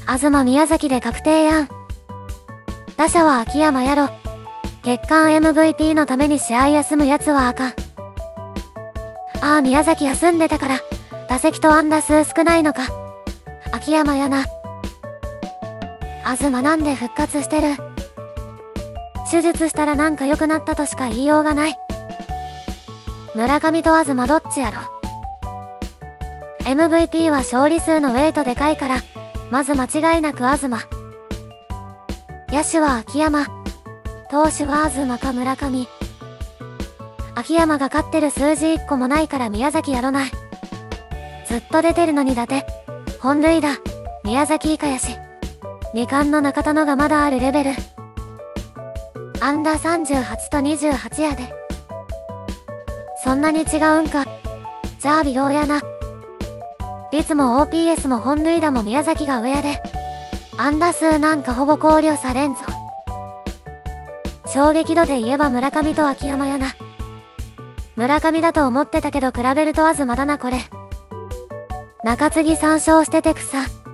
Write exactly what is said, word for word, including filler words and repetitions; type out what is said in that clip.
東宮崎で確定やん。打者は秋山やろ。月間 エムブイピー のために試合休むやつはあかん。ああ、宮崎休んでたから、打席と安打数少ないのか。秋山やな。東なんで復活してる。手術したらなんか良くなったとしか言いようがない。村上と東どっちやろ。エムブイピー は勝利数のウェイトでかいから、まず間違いなく東。野手は秋山。投手は東か村上。秋山が勝ってる数字いっこもないから宮崎やろない。ずっと出てるのにだて。本塁打。宮崎以下やし。二冠の中田のがまだあるレベル。アンダーさんじゅうはちとにじゅうはちやで。そんなに違うんか。じゃあ微妙やな。率も オーピーエス も本塁打も宮崎が上やで。安打数なんかほぼ考慮されんぞ。衝撃度で言えば村上と秋山やな。村上だと思ってたけど比べると東だなこれ。中継ぎさん勝してて草。